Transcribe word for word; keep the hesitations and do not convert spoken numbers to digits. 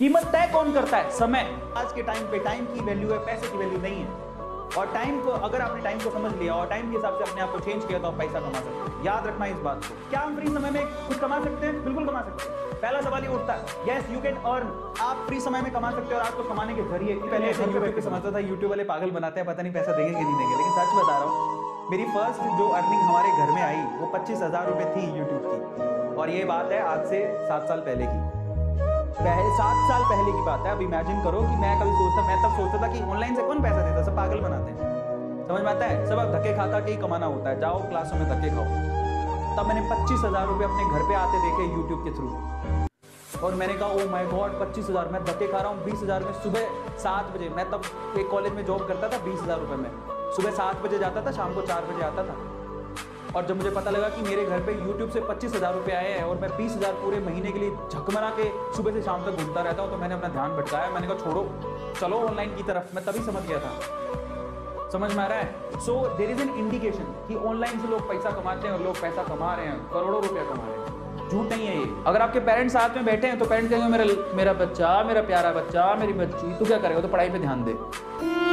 कीमत तय कौन करता है? समय। आज के टाइम पे टाइम की वैल्यू है, पैसे की वैल्यू नहीं है। और टाइम को, अगर आपने टाइम को समझ लिया और टाइम के हिसाब से अपने आप को चेंज किया तो आप पैसा कमा सकते हैं। याद रखना इस बात को। क्या हम फ्री समय में कुछ कमा सकते हैं? बिल्कुल कमा सकते हैं। पहला सवाल ये उठता है, यस यू कैन अर्न। आप फ्री समय में कमा सकते हो और आपको कमाने के जरिए, पहले यूट्यूब पे समझता था यूट्यूब वाले पागल बनाते हैं, पता नहीं पैसा देंगे कि नहीं देंगे, लेकिन सच बता रहा हूँ, मेरी फर्स्ट जो अर्निंग हमारे घर में आई वो पच्चीस हजार रुपए थी यूट्यूब की। और ये बात है आज से सात साल पहले की, पहले सात साल पहले की बात है। अब इमेजिन करो कि मैं कभी सोचता, मैं तब सोचता था कि ऑनलाइन से कौन पैसा देता, सब पागल बनाते हैं। समझ में आता है? सब धक्के खा खा के ही कमाना होता है, जाओ क्लासों में धक्के खाओ। तब मैंने पच्चीस हजार रुपए अपने घर पे आते देखे यूट्यूब के थ्रू, और मैंने कहा ओ माय गॉड पच्चीस हजार, मैं धक्के खा रहा हूँ। बीस हजार में सुबह सात बजे, मैं तब एक कॉलेज में जॉब करता था, बीस हजार रुपए में सुबह सात बजे जाता था, शाम को चार बजे आता था। और जब मुझे पता लगा कि मेरे घर पे यूट्यूब से पच्चीस हजार रुपए आए हैं और मैं बीस हजार पूरे महीने के लिए झकमरा के सुबह से शाम तक घूमता रहता हूँ, तो मैंने अपना ध्यान भटकाया। मैंने कहा छोड़ो, चलो ऑनलाइन की तरफ। मैं तभी समझ गया था। समझ में आ रहा है? So there is an indication कि ऑनलाइन से लोग पैसा कमाते हैं और लोग पैसा कमा रहे हैं, करोड़ों रुपया कमा रहे हैं। झूठ नहीं है ये। अगर आपके पेरेंट्स साथ में बैठे हैं तो पेरेंट्स कहेंगे मेरा मेरा बच्चा, मेरा प्यारा बच्चा, मेरी बच्ची, तू क्या करेगा? तो पढ़ाई पे ध्यान दे।